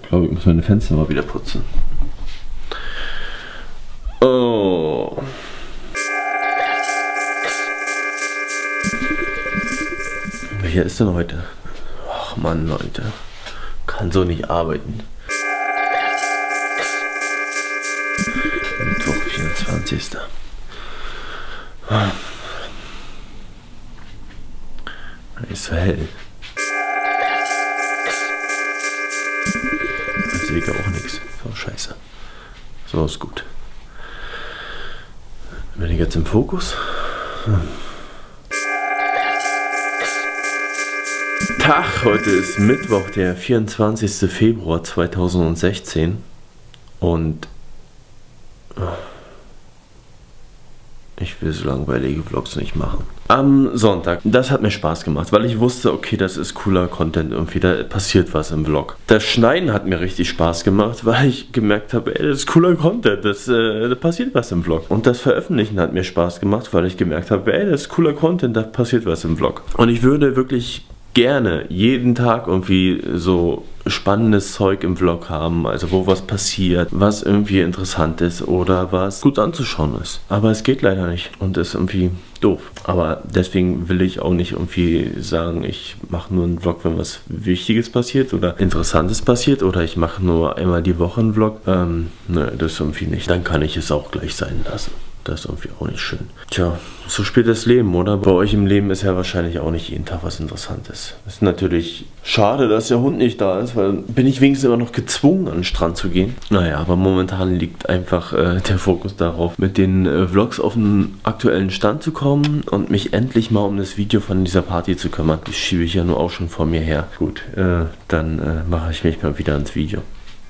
glaube, ich muss meine Fenster mal wieder putzen. Oh. Welcher ist denn heute? Ach Mann, Leute. Kann so nicht arbeiten. Mittwoch, 24. Ist so hell. Jetzt sehe ich auch nichts. So, scheiße. So ist gut. Bin ich jetzt im Fokus? Tag, heute ist Mittwoch, der 24. Februar 2016 und ich will so langweilige Vlogs nicht machen. Am Sonntag, das hat mir Spaß gemacht, weil ich wusste, okay, das ist cooler Content, irgendwie, da passiert was im Vlog. Das Schneiden hat mir richtig Spaß gemacht, weil ich gemerkt habe, ey, das ist cooler Content, da passiert was im Vlog. Und das Veröffentlichen hat mir Spaß gemacht, weil ich gemerkt habe, ey, das ist cooler Content, da passiert was im Vlog. Und ich würde wirklich gerne jeden Tag irgendwie so spannendes Zeug im Vlog haben, also wo was passiert, was irgendwie interessant ist oder was gut anzuschauen ist. Aber es geht leider nicht und ist irgendwie doof. Aber deswegen will ich auch nicht irgendwie sagen, ich mache nur einen Vlog, wenn was Wichtiges passiert oder Interessantes passiert oder ich mache nur einmal die Woche einen Vlog. Ne, das irgendwie nicht. Dann kann ich es auch gleich sein lassen. Das ist irgendwie auch nicht schön. Tja, so spielt das Leben, oder? Bei euch im Leben ist ja wahrscheinlich auch nicht jeden Tag was Interessantes. Ist natürlich schade, dass der Hund nicht da ist, weil bin ich wenigstens immer noch gezwungen, an den Strand zu gehen. Naja, aber momentan liegt einfach der Fokus darauf, mit den Vlogs auf den aktuellen Stand zu kommen und mich endlich mal um das Video von dieser Party zu kümmern. Das schiebe ich ja nur auch schon vor mir her. Gut, dann mache ich mich mal wieder ans Video.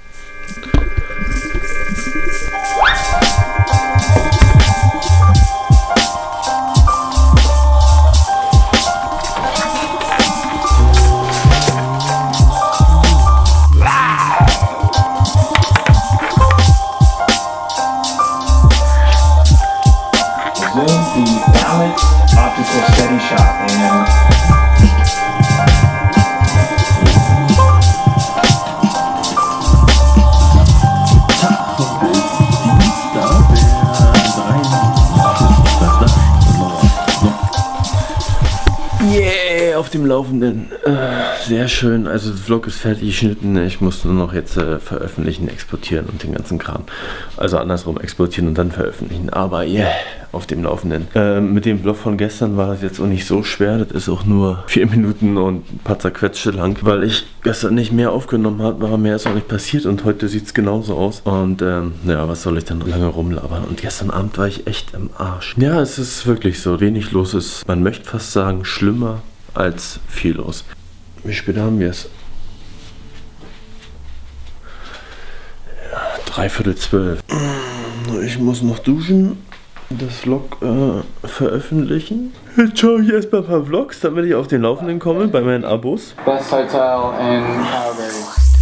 Auf dem Laufenden. Sehr schön. Also der Vlog ist fertig geschnitten. Ich muss nur noch jetzt veröffentlichen, exportieren und den ganzen Kram. Also andersrum exportieren und dann veröffentlichen. Aber yeah, auf dem Laufenden. Mit dem Vlog von gestern war das jetzt auch nicht so schwer. Das ist auch nur 4 Minuten und ein paar Zerquetschte lang. Weil ich gestern nicht mehr aufgenommen habe, aber mehr ist auch nicht passiert. Und heute sieht es genauso aus. Und ja, was soll ich dann lange rumlabern? Und gestern Abend war ich echt im Arsch. Ja, es ist wirklich so. Wenig los ist, man möchte fast sagen, schlimmer als viel los. Wie spät haben wir es? Ja, 11:45. Ich muss noch duschen, das Vlog veröffentlichen. Jetzt schaue ich erstmal ein paar Vlogs, damit ich auf den Laufenden komme bei meinen Abos. Best Hotel in Calgary.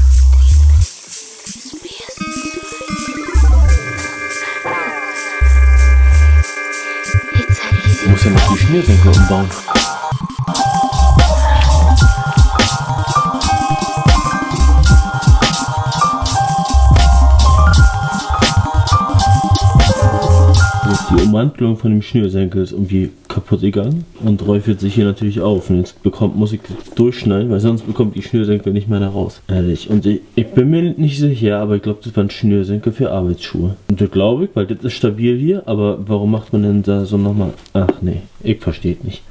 Ich muss ja noch die Schnürsenkel umbauen. Die Ummantelung von dem Schnürsenkel ist irgendwie kaputt gegangen und räufelt sich hier natürlich auf. Und jetzt muss ich durchschneiden, weil sonst bekommt die Schnürsenkel nicht mehr da raus. Ehrlich. Und ich bin mir nicht sicher, aber ich glaube, das waren Schnürsenkel für Arbeitsschuhe. Und das glaube ich, weil das ist stabil hier, aber warum macht man denn da so nochmal? Ach nee, ich verstehe es nicht.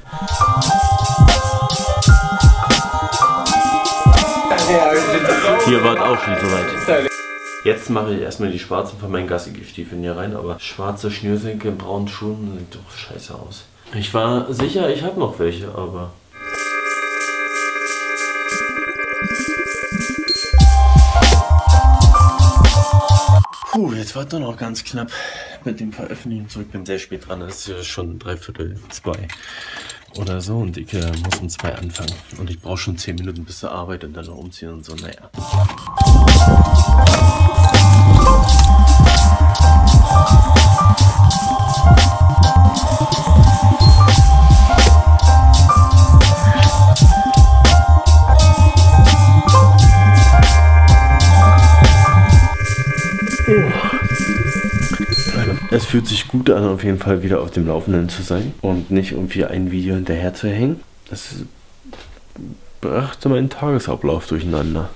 Hier war es auch schon soweit. Jetzt mache ich erstmal die schwarzen von meinen Gassi-Stiefeln hier rein, aber schwarze Schnürsenkel in braunen Schuhen sieht doch scheiße aus. Ich war sicher, ich habe noch welche, aber... Puh, jetzt war es doch noch ganz knapp mit dem Veröffentlichen. So, ich bin sehr spät dran, es ist ja schon 1:45 oder so und ich muss um 2 anfangen. Und ich brauche schon 10 Minuten bis zur Arbeit und dann noch umziehen und so, naja. Es fühlt sich gut an, auf jeden Fall wieder auf dem Laufenden zu sein und nicht irgendwie ein Video hinterher zu hängen. Das brachte meinen Tagesablauf durcheinander.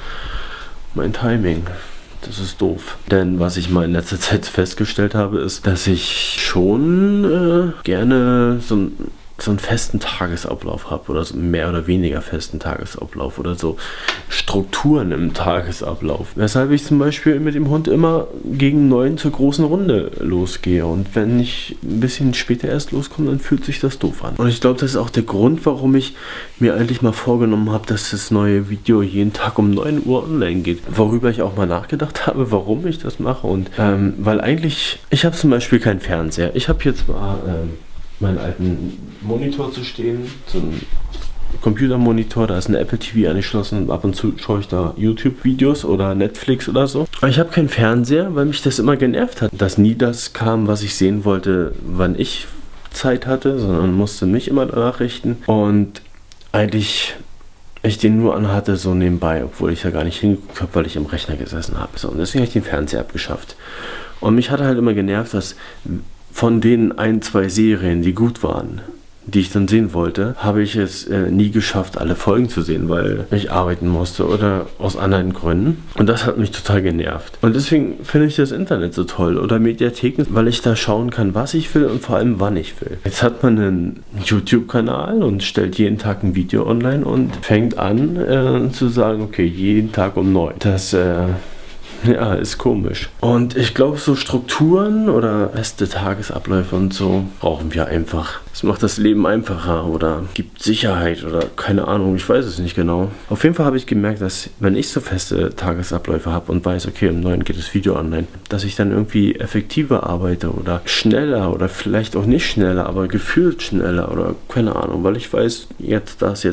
Mein Timing. Das ist doof. Denn was ich mal in letzter Zeit festgestellt habe, ist, dass ich schon gerne so einen festen Tagesablauf habe oder so mehr oder weniger festen Tagesablauf oder so Strukturen im Tagesablauf. Weshalb ich zum Beispiel mit dem Hund immer gegen 9 zur großen Runde losgehe und wenn ich ein bisschen später erst loskomme, dann fühlt sich das doof an. Und ich glaube, das ist auch der Grund, warum ich mir eigentlich mal vorgenommen habe, dass das neue Video jeden Tag um 9 Uhr online geht. Worüber ich auch mal nachgedacht habe, warum ich das mache. Und weil eigentlich, ich habe zum Beispiel keinen Fernseher. Ich habe hier zwar meinen alten Monitor zu stehen, so ein Computermonitor, da ist ein Apple TV angeschlossen und ab und zu schaue ich da YouTube-Videos oder Netflix oder so. Aber ich habe keinen Fernseher, weil mich das immer genervt hat, dass nie das kam, was ich sehen wollte, wann ich Zeit hatte, sondern musste mich immer danach richten und eigentlich ich den nur anhatte so nebenbei, obwohl ich ja gar nicht hingeguckt habe, weil ich am Rechner gesessen habe. So, und deswegen habe ich den Fernseher abgeschafft. Und mich hat halt immer genervt, dass von den 1, 2 Serien, die gut waren, die ich dann sehen wollte, habe ich es nie geschafft, alle Folgen zu sehen, weil ich arbeiten musste oder aus anderen Gründen. Und das hat mich total genervt. Und deswegen finde ich das Internet so toll oder Mediatheken, weil ich da schauen kann, was ich will und vor allem, wann ich will. Jetzt hat man einen YouTube-Kanal und stellt jeden Tag ein Video online und fängt an zu sagen, okay, jeden Tag um 9. Das ja, ist komisch. Und ich glaube, so Strukturen oder feste Tagesabläufe und so brauchen wir einfach. Es macht das Leben einfacher oder gibt Sicherheit oder keine Ahnung, ich weiß es nicht genau. Auf jeden Fall habe ich gemerkt, dass wenn ich so feste Tagesabläufe habe und weiß, okay, um 9 geht das Video online, dass ich dann irgendwie effektiver arbeite oder schneller oder vielleicht auch nicht schneller, aber gefühlt schneller oder keine Ahnung, weil ich weiß, jetzt das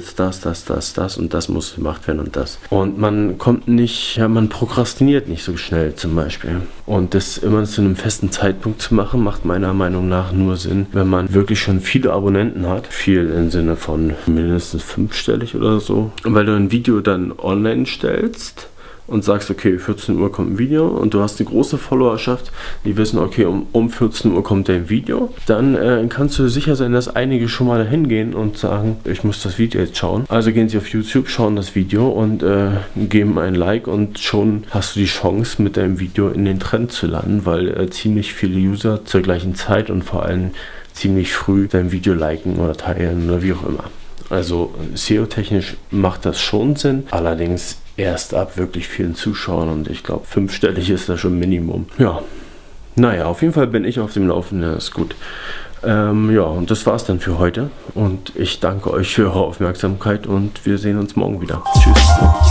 und das muss gemacht werden und das. Und man kommt nicht, ja, man prokrastiniert nicht so schnell zum Beispiel. Und das immer zu einem festen Zeitpunkt zu machen, macht meiner Meinung nach nur Sinn, wenn man wirklich schon viele Abonnenten hat. Viel im Sinne von mindestens 5-stellig oder so. Und weil du ein Video dann online stellst und sagst, okay, 14 Uhr kommt ein Video und du hast eine große Followerschaft, die wissen, okay, um 14 Uhr kommt dein Video, dann kannst du sicher sein, dass einige schon mal dahin gehen und sagen, ich muss das Video jetzt schauen. Also gehen sie auf YouTube, schauen das Video und geben ein Like und schon hast du die Chance, mit deinem Video in den Trend zu landen, weil ziemlich viele User zur gleichen Zeit und vor allem ziemlich früh dein Video liken oder teilen oder wie auch immer. Also SEO-technisch macht das schon Sinn, allerdings erst ab wirklich vielen Zuschauern und ich glaube 5-stellig ist da schon Minimum. Ja, naja, auf jeden Fall bin ich auf dem Laufenden, ist gut. Ja, und das war's dann für heute und ich danke euch für eure Aufmerksamkeit und wir sehen uns morgen wieder. Tschüss.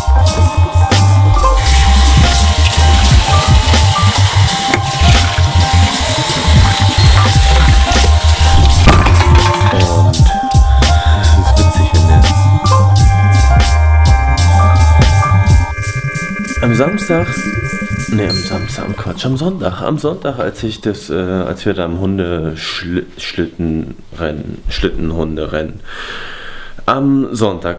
Am Sonntag, als wir da am Schlittenhunderennen, am Sonntag